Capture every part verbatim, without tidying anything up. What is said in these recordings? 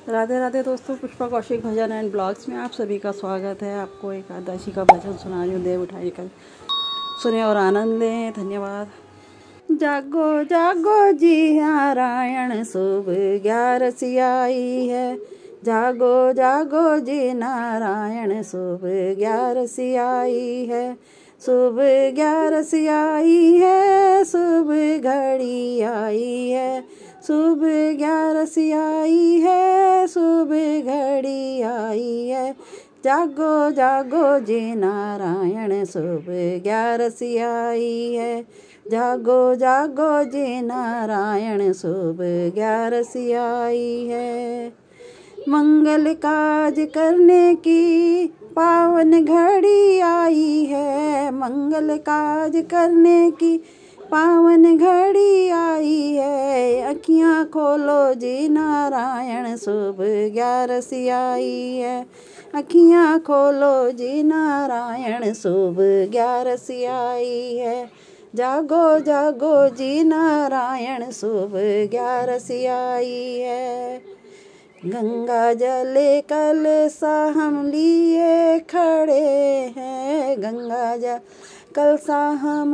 राधे राधे दोस्तों, पुष्पा कौशिक भजन and blogs में आप सभी का स्वागत है। आपको एकादशी का भजन सुना रही हूँ। देव उठाई कर सुने और आनंद लें। धन्यवाद। जागो जागो जी नारायण, शुभ ग्यारसी आई है। जागो जागो जी नारायण, शुभ ग्यारसी आई है। शुभ ग्यारसी आई है, शुभ घड़ी आई है। शुभ ग्यारसी आई है, शुभ घड़ी आई है। जागो जागो जी नारायण, शुभ ग्यारसी आई है। जागो जागो जी नारायण, शुभ ग्यारसी आई है। मंगल काज करने की पावन घड़ी आई है। मंगल काज करने की पावन घड़ी आई है। अखियाँ खोलो जी नारायण, शुभ ग्यारसी आई है। अखियाँ खोलो जी नारायण, शुभ ग्यारसी आई है। जागो जागो जी नारायण, शुभ ग्यारसी आई है। गंगा जल कलसा हम लिए खड़े हैं। गंगा जल कलसा हम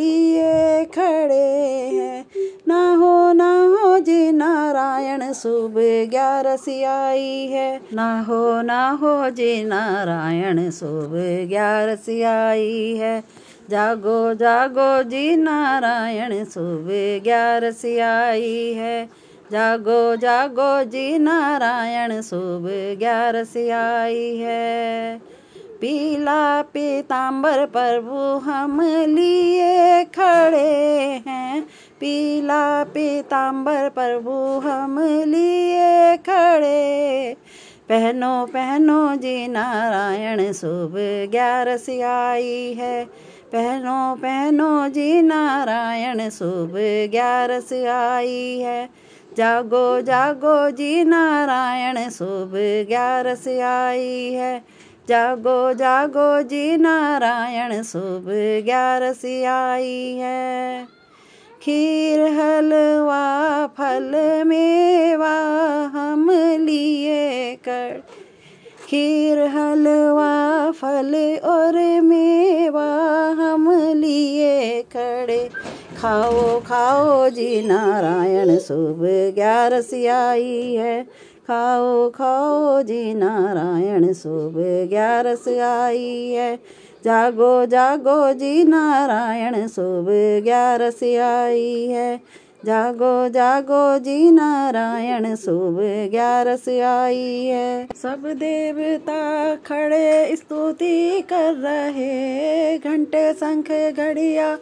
लिए खड़े हैं। ना हो ना हो जी नारायण, शुभ ग्यारसी आई है। ना हो ना हो जी नारायण, शुभ ग्यारसी आई है। जागो जागो जी नारायण, शुभ ग्यारसी आई है। जागो जागो जी नारायण, शुभ ग्यारसी आई है। पीला पीताम्बर प्रभु हम लिए खड़े हैं। पीला पीताम्बर प्रभु हम लिए खड़े। पहनो पहनो जी नारायण, शुभ ग्यारसी आई है। पहनो पहनो जी नारायण, शुभ ग्यारसी आई है। जागो जागो जी नारायण, शुभ ग्यारसी आई है। जागो जागो जी नारायण, शुभ ग्यारसी आई है। खीर हलवा फल मेवा हम लिए कर। खीर हलवा फल और मेवा हम लिए खड़े। खाओ खाओ जी नारायण, शुभ ग्यारसी आई है। खाओ खाओ जी नारायण, शुभ ग्यारसी आई है। जागो जागो जी नारायण, शुभ ग्यारसी आई है। जागो जागो जी नारायण, शुभ ग्यारसी आई है। सब देवता खड़े स्तुति कर रहे। घंटे शंख घड़िया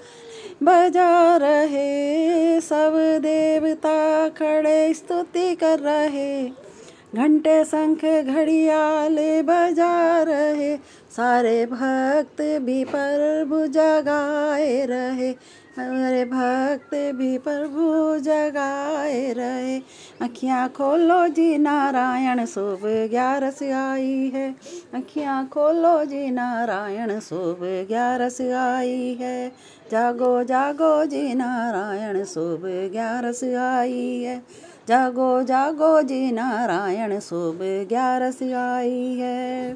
बजा रहे। सब देवता खड़े स्तुति कर रहे। घंटे शंख घड़ियाल बजा रहे। सारे भक्त भी प्रभु जगाए रहे। हमारे भक्त भी प्रभु जगाए रहे। अखियाँ खोलो जी नारायण, शुभ ग्यारसी आई है। अखियाँ खोलो जी नारायण, शुभ ग्यारसी आई है। जागो जागो जी नारायण, शुभ ग्यारसी आई है। जागो जागो जी नारायण, शुभ ग्यारसी आई है।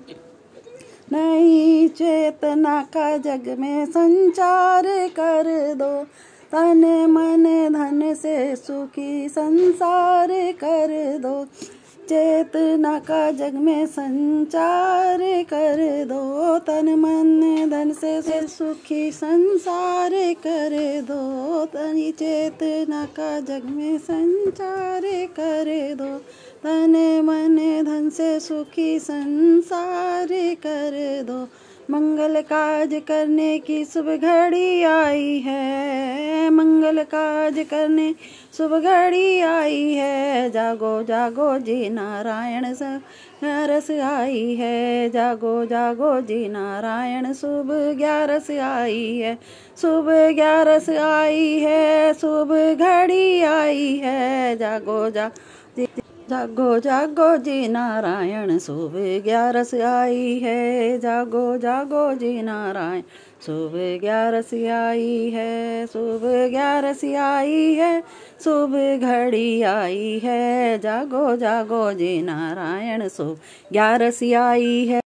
नई चेतना का जग में संचार कर दो। तन मन धन से सुखी संसार कर दो। चेतना का जग में संचार कर दो। तन मन धन से सुखी संसार कर दो। तनी चेतना का जग में संचार कर दो। तन मन धन से सुखी संसार कर दो। मंगल काज करने की शुभ घड़ी आई है। मंगल काज करने शुभ घड़ी आई है। जागो जागो जी नारायण, ग्यारस आई है। जागो जागो जी नारायण, शुभ ग्यारस आई है। शुभ ग्यारस आई है, शुभ घड़ी आई है। जागो जा जागो जागो जी नारायण सुबह ग्यारस आई है। जागो जागो जी नारायण सुबह ग्यारस आई है। सुबह ग्यारस आई है। सुबह घड़ी आई है। जागो जागो जी नारायण सुबह ग्यारस आई है।